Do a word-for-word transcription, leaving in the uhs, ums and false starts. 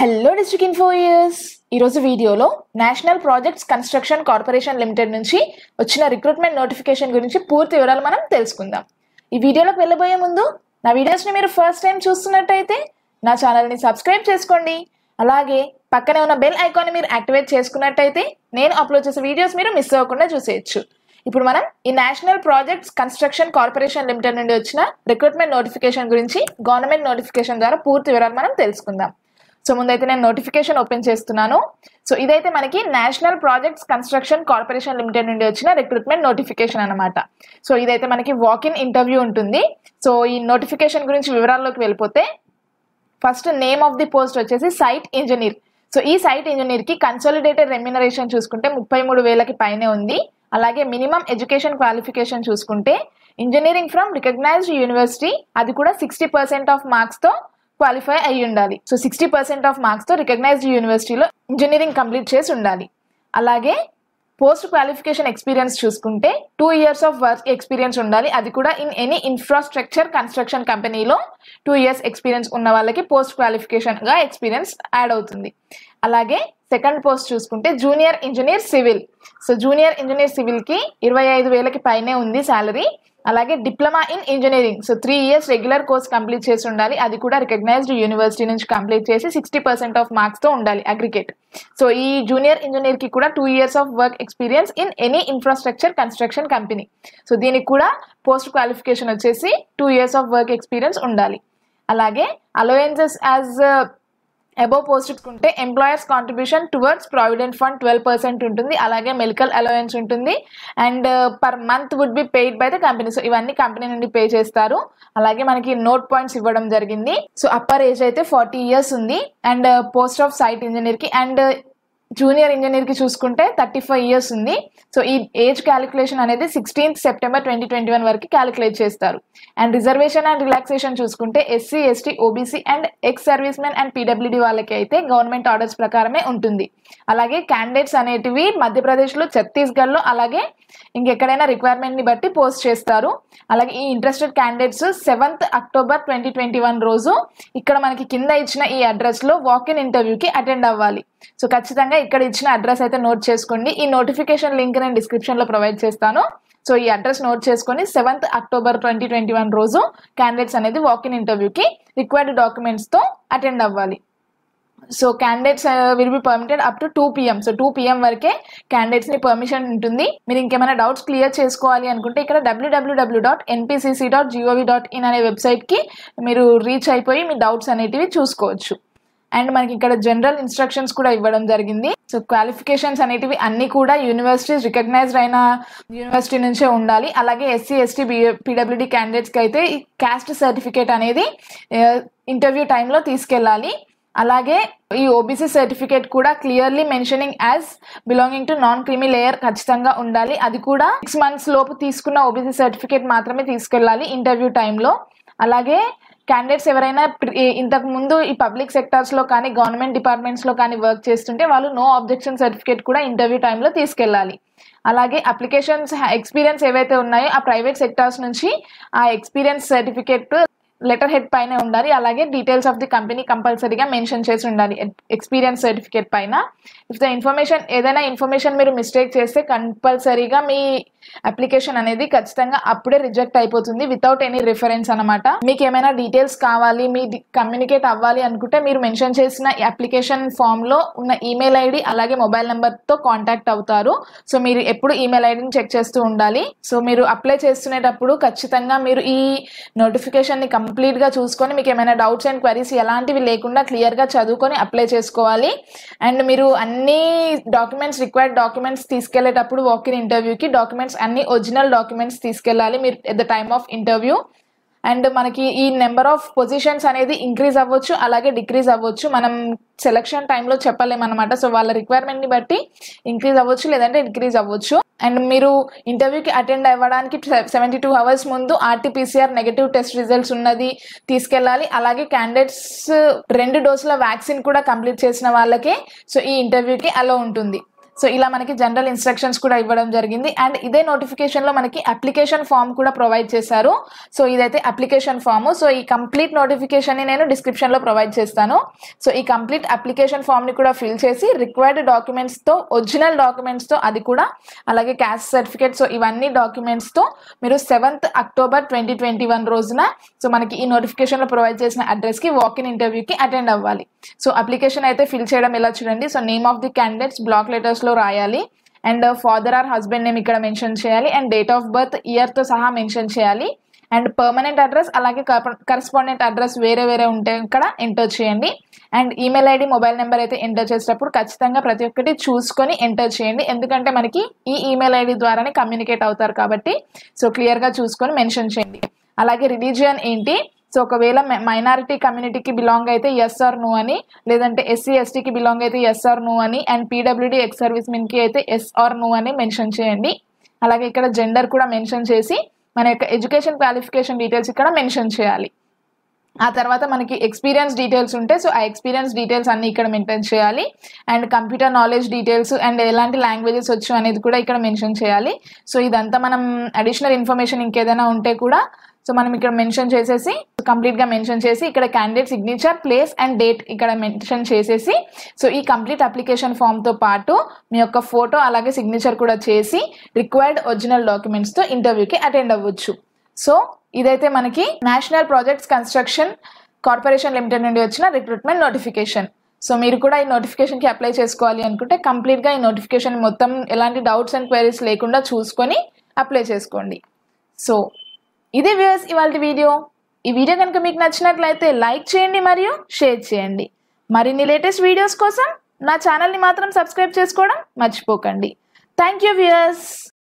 Hello district info years ఈరోజు వీడియోలో national projects construction corporation limited నుంచి వచ్చిన రిక్రూట్మెంట్ నోటిఫికేషన్ గురించి పూర్తి వివరాలు మనం తెలుసుకుందాం. ఈ వీడియోలోకి వెళ్ళబోయే ముందు నా వీడియోస్ని మీరు ఫస్ట్ టైం చూస్తున్నట్టయితే నా ఛానల్ని సబ్స్క్రైబ్ చేసుకోండి. అలాగే పక్కనే ఉన్న బెల్ ఐకాన్ని మీరు యాక్టివేట్ చేసుకున్నట్టయితే నేను అప్లోడ్ చేసే వీడియోస్ మీరు మిస్ అవ్వకుండా చూసేయచ్చు. ఇప్పుడు మనం ఈ national projects construction corporation limited నుండి వచ్చిన రిక్రూట్మెంట్ నోటిఫికేషన్ గురించి గవర్నమెంట్ నోటిఫికేషన్ ద్వారా పూర్తి వివరాలు మనం తెలుసుకుందాం. సో ముందైతే నేను నోటిఫికేషన్ ఓపెన్ చేస్తున్నాను. సో ఇదైతే మనకి national projects construction corporation limited నుండి వచ్చిన రిక్రూట్మెంట్ నోటిఫికేషన్ అనమాట. సో ఇదైతే మనకి వాక్ ఇన్ ఇంటర్వ్యూ ఉంటుంది. సో ఈ నోటిఫికేషన్ గురించి వివరాల్లోకి వెళ్ళిపోతే first name of the post వచ్చేసి సైట్ ఇంజనీర్. సో ఈ సైట్ ఇంజనీర్ కి కన్సాలిడేటెడ్ రెమ్యునరేషన్ చూసుకుంటే ముప్పై మూడు వేలకి పైనే ఉంది. అలాగే మినిమం ఎడ్యుకేషన్ క్వాలిఫికేషన్ చూసుకుంటే ఇంజనీరింగ్ ఫ్రమ్ రికగ్నైజ్డ్ యూనివర్సిటీ, అది కూడా సిక్స్టీ పర్సెంట్ ఆఫ్ మార్క్స్ తో క్వాలిఫై అయ్యి ఉండాలి. So sixty percent of marks తో రికగ్నైజ్డ్ యూనివర్సిటీలో ఇంజనీరింగ్ కంప్లీట్ చేసి ఉండాలి. అలాగే పోస్ట్ క్వాలిఫికేషన్ ఎక్స్పీరియన్స్ చూసుకుంటే two years of work experience ఉండాలి, అది కూడా ఇన్ ఎనీ ఇన్ఫ్రాస్ట్రక్చర్ కన్స్ట్రక్షన్ కంపెనీలో టూ ఇయర్స్ ఎక్స్పీరియన్స్ ఉన్న వాళ్ళకి పోస్ట్ క్వాలిఫికేషన్ గా ఎక్స్పీరియన్స్ యాడ్ అవుతుంది. అలాగే సెకండ్ పోస్ట్ చూసుకుంటే junior engineer civil. So junior engineer civil కి ఇరవై ఐదు వేలకి పైనే ఉంది శాలరీ. అలాగే diploma in engineering, so three years regular course complete చేసి ఉండాలి, అది కూడా రికగ్నైజ్డ్ యూనివర్సిటీ నుంచి కంప్లీట్ చేసి సిక్స్టీ పర్సెంట్ ఆఫ్ మార్క్స్ తో ఉండాలి అగ్రిగేట్. సో ఈ జూనియర్ ఇంజనీర్ కి కూడా two years of work experience in any infrastructure construction company. So దీనికి కూడా పోస్ట్ క్వాలిఫికేషన్ వచ్చేసి two years of work experience ఉండాలి. అలాగే అలవెన్సెస్ యాజ్ అబోవ్ పోస్ట్ ఉంటే employers contribution towards provident fund twelve percent ఉంటుంది. అలాగే మెడికల్ అలవెన్స్ ఉంటుంది. And per month would be paid by the company. So ఇవన్నీ కంపెనీ నుండి pay చేస్తారు. అలాగే మనకి నోట్ పాయింట్స్ ఇవ్వడం జరిగింది. సో అప్పర్ ఏజ్ అయితే ఫార్టీ ఇయర్స్ ఉంది. And post of site engineer కి అండ్ జూనియర్ ఇంజనీర్ కి చూసుకుంటే థర్టీ ఫైవ్ ఇయర్స్ ఉంది. సో ఈ ఏజ్ క్యాలిక్యులేషన్ అనేది sixteenth September twenty twenty one వరకు క్యాలిక్యులేట్ చేస్తారు. అండ్ రిజర్వేషన్ అండ్ రిలాక్సేషన్ చూసుకుంటే SC ST OBC and ex service men and PWD వాళ్ళకి అయితే గవర్నమెంట్ ఆర్డర్స్ ప్రకారమే ఉంటుంది. అలాగే క్యాండిడేట్స్ అనేటివి మధ్యప్రదేశ్ లో, ఛత్తీస్గఢ్ లో, అలాగే ఇంకెక్కడైనా రిక్వైర్మెంట్ ని బట్టి పోస్ట్ చేస్తారు. అలాగే ఈ interested candidates seventh October twenty twenty one రోజు ఇక్కడ మనకి కింద ఇచ్చిన ఈ అడ్రస్ లో వాక్ ఇన్ ఇంటర్వ్యూకి అటెండ్ అవ్వాలి. సో ఖచ్చితంగా ఇక్కడ ఇచ్చిన అడ్రస్ అయితే నోట్ చేసుకోండి. ఈ నోటిఫికేషన్ లింక్ నేను డిస్క్రిప్షన్ లో ప్రొవైడ్ చేస్తాను. సో ఈ అడ్రస్ నోట్ చేసుకొని seventh October twenty twenty one రోజు క్యాండిడేట్స్ అనేది వాక్ ఇన్ ఇంటర్వ్యూకి రిక్వైర్డ్ డాక్యుమెంట్స్ తో అటెండ్ అవ్వాలి. So candidates will be permitted up to two PM. So two PM వరకే క్యాండిడేట్స్ ని పర్మిషన్ ఉంటుంది. మీరు ఇంకేమైనా డౌట్స్ క్లియర్ చేసుకోవాలి అనుకుంటే ఇక్కడ WWW dot NPCC dot GOV dot in అనే వెబ్సైట్ కి మీరు రీచ్ అయిపోయి మీ డౌట్స్ అనేటివి చూసుకోవచ్చు. అండ్ మనకి ఇక్కడ జనరల్ ఇన్స్ట్రక్షన్స్ కూడా ఇవ్వడం జరిగింది. సో క్వాలిఫికేషన్స్ అనేటివి అన్ని కూడా యూనివర్సిటీస్ రికగ్నైజ్డ్ అయిన యూనివర్సిటీ నుంచే ఉండాలి. అలాగే ఎస్సీ ఎస్టీ పీడబ్ల్యూడీ క్యాండిడేట్స్ కి అయితే క్యాస్ట్ సర్టిఫికేట్ అనేది ఇంటర్వ్యూ టైంలో తీసుకెళ్ళాలి. అలాగే ఈ ఓబీసీ సర్టిఫికేట్ కూడా clearly mentioning as belonging to non creamy layer ఖచ్చితంగా ఉండాలి. అది కూడా సిక్స్ మంత్స్ లోపు తీసుకున్న ఓబీసీ సర్టిఫికేట్ మాత్రమే తీసుకెళ్ళాలి ఇంటర్వ్యూ టైంలో. అలాగే క్యాండిడేట్స్ ఎవరైనా ఇంతకు ముందు ఈ పబ్లిక్ సెక్టార్స్ లో కానీ గవర్నమెంట్ డిపార్ట్మెంట్స్ లో కానీ వర్క్ చేస్తుంటే వాళ్ళు నో ఆబ్జెక్షన్ సర్టిఫికేట్ కూడా ఇంటర్వ్యూ టైంలో తీసుకెళ్ళాలి. అలాగే అప్లికేషన్స్ ఎక్స్పీరియన్స్ ఏవైతే ఉన్నాయో ఆ ప్రైవేట్ సెక్టార్స్ నుంచి ఆ ఎక్స్పీరియన్స్ సర్టిఫికేట్ లెటర్ హెడ్ పైన ఉండాలి. అలాగే డీటెయిల్స్ ఆఫ్ ది కంపెనీ కంపల్సరీగా మెన్షన్ చేసి ఉండాలి ఎక్స్పీరియన్స్ సర్టిఫికేట్ పైన. ఇఫ్ ద ఇన్ఫర్మేషన్ ఏదైనా ఇన్ఫర్మేషన్ మీరు మిస్టేక్ చేస్తే కంపల్సరీగా మీ అప్లికేషన్ అనేది ఖచ్చితంగా అప్పుడే రిజెక్ట్ అయిపోతుంది వితౌట్ ఎనీ రిఫరెన్స్ అనమాట. మీకు ఏమైనా డీటెయిల్స్ కావాలి, మీ కమ్యూనికేట్ అవ్వాలి అనుకుంటే మీరు మెన్షన్ చేసిన అప్లికేషన్ ఫామ్ లో ఉన్న ఈమెయిల్ ఐడి అలాగే మొబైల్ నెంబర్ తో కాంటాక్ట్ అవుతారు. సో మీరు ఎప్పుడు ఈమెయిల్ ఐడిని చెక్ చేస్తూ ఉండాలి. సో మీరు అప్లై చేస్తునేటప్పుడు ఖచ్చితంగా మీరు ఈ నోటిఫికేషన్ ని కంప్లీట్ గా చూసుకొని మీకు ఏమైనా డౌట్స్ అండ్ క్వరీస్ ఎలాంటివి లేకుండా క్లియర్ గా చదువుకొని అప్లై చేసుకోవాలి. అండ్ మీరు అన్ని డాక్యుమెంట్స్ రిక్వైర్డ్ డాక్యుమెంట్స్ తీసుకెళ్లేటప్పుడు వాక్ ఇన్ ఇంటర్వ్యూకి డాక్యుమెంట్స్ అన్ని ఒరిజినల్ డాక్యుమెంట్స్ తీసుకెళ్ళాలి మీరు at the time of interview. And మనకి ఈ నెంబర్ ఆఫ్ పొజిషన్స్ అనేది ఇంక్రీజ్ అవ్వచ్చు, అలాగే డిక్రీజ్ అవ్వచ్చు. మనం సెలక్షన్ టైంలో చెప్పలేమన్నమాట. సో వాళ్ళ రిక్వైర్మెంట్ ని బట్టి ఇంక్రీజ్ అవ్వచ్చు లేదంటే డిక్రీజ్ అవ్వచ్చు. అండ్ మీరు ఇంటర్వ్యూకి అటెండ్ అవ్వడానికి సెవెంటీ టూ అవర్స్ ముందు ఆర్టీపీసీఆర్ నెగటివ్ టెస్ట్ రిజల్ట్స్ ఉన్నది తీసుకెళ్ళాలి. అలాగే క్యాండిడేట్స్ రెండు డోసుల వ్యాక్సిన్ కూడా కంప్లీట్ చేసిన వాళ్ళకే సో ఈ ఇంటర్వ్యూకి అలో ఉంటుంది. సో ఇలా మనకి జనరల్ ఇన్స్ట్రక్షన్స్ కూడా ఇవ్వడం జరిగింది. అండ్ ఇదే నోటిఫికేషన్ లో మనకి అప్లికేషన్ ఫామ్ కూడా ప్రొవైడ్ చేశారు. సో ఇదైతే అప్లికేషన్ ఫామ్. సో ఈ కంప్లీట్ నోటిఫికేషన్ ని నేను డిస్క్రిప్షన్ లో ప్రొవైడ్ చేస్తాను. సో ఈ కంప్లీట్ అప్లికేషన్ ఫామ్ ని కూడా ఫిల్ చేసి రిక్వైర్డ్ డాక్యుమెంట్స్ తో, ఒరిజినల్ డాక్యుమెంట్స్ తో, అది కూడా అలాగే క్యాస్ట్ సర్టిఫికేట్, సో ఇవన్నీ డాక్యుమెంట్స్ తో మీరు seventh October twenty twenty one రోజున సో మనకి ఈ నోటిఫికేషన్ లో ప్రొవైడ్ చేసిన అడ్రస్ కి వాక్ ఇన్ ఇంటర్వ్యూకి అటెండ్ అవ్వాలి. సో అప్లికేషన్ అయితే ఫిల్ చేయడం ఎలా చూడండి. So name of the candidates black letters లో రాయాలి. And father or husband name ఇక్కడ మెన్షన్ చేయాలి. And date of birth year తో సహా మెన్షన్ చేయాలి. అండ్ పర్మనెంట్ అడ్రస్ అలాగే కరెస్పాండెంట్ అడ్రస్ వేరే వేరే ఉంటే ఇక్కడ ఎంటర్ చేయండి. And email ID, mobile number అయితే ఎంటర్ చేసేటప్పుడు ఖచ్చితంగా ప్రతి ఒక్కటి చూసుకొని ఎంటర్ చేయండి. ఎందుకంటే మనకి ఈ ఈమెయిల్ ఐడి ద్వారానే కమ్యూనికేట్ అవుతారు కాబట్టి సో క్లియర్ గా చూసుకొని మెన్షన్ చేయండి. అలాగే రిలీజియన్ ఏంటి, సో ఒకవేళ మైనారిటీ కమ్యూనిటీకి బిలాంగ్ అయితే ఎస్ ఆర్ నో అని, లేదంటే ఎస్సీ ఎస్టీకి బిలాంగ్ అయితే ఎస్ ఆర్ నో అని, and PWD ex service men కి అయితే ఎస్ ఆర్ నో అని మెన్షన్ చేయండి. అలాగే ఇక్కడ జెండర్ కూడా మెన్షన్ చేసి మన యొక్క ఎడ్యుకేషన్ క్వాలిఫికేషన్ డీటెయిల్స్ ఇక్కడ మెన్షన్ చేయాలి. ఆ తర్వాత మనకి ఎక్స్పీరియన్స్ డీటెయిల్స్ ఉంటే సో ఆ ఎక్స్పీరియన్స్ డీటెయిల్స్ అన్ని ఇక్కడ మెన్షన్ చేయాలి. And computer knowledge details and ఎలాంటి లాంగ్వేజెస్ వచ్చు అనేది కూడా ఇక్కడ మెన్షన్ చేయాలి. సో ఇదంతా మనం అడిషనల్ ఇన్ఫర్మేషన్ ఇంకేదైనా ఉంటే కూడా సో మనం ఇక్కడ మెన్షన్ చేసేసి కంప్లీట్ గా మెన్షన్ చేసి ఇక్కడ candidate signature, place and date ఇక్కడ మెన్షన్ చేసేసి సో ఈ కంప్లీట్ అప్లికేషన్ ఫామ్ తో పాటు మీ యొక్క ఫోటో అలాగే సిగ్నేచర్ కూడా చేసి రిక్వైర్డ్ ఒరిజినల్ డాక్యుమెంట్స్ తో ఇంటర్వ్యూకి అటెండ్ అవ్వచ్చు. సో ఇదైతే మనకి national projects construction corporation limited నుండి వచ్చిన రిక్రూట్మెంట్ నోటిఫికేషన్. సో మీరు కూడా ఈ నోటిఫికేషన్ కి అప్లై చేసుకోవాలి అనుకుంటే కంప్లీట్ గా ఈ నోటిఫికేషన్ మొత్తం ఎలాంటి డౌట్స్ అండ్ క్వైరీస్ లేకుండా చూసుకొని అప్లై చేసుకోండి. సో ఇదే వ్యూయర్స్ ఇవాళ వీడియో. ఈ వీడియో కనుక మీకు నచ్చినట్లయితే లైక్ చేయండి మరియు షేర్ చేయండి. మరిన్ని లేటెస్ట్ వీడియోస్ కోసం నా ఛానల్ని మాత్రం సబ్స్క్రైబ్ చేసుకోవడం మర్చిపోకండి. Thank you viewers.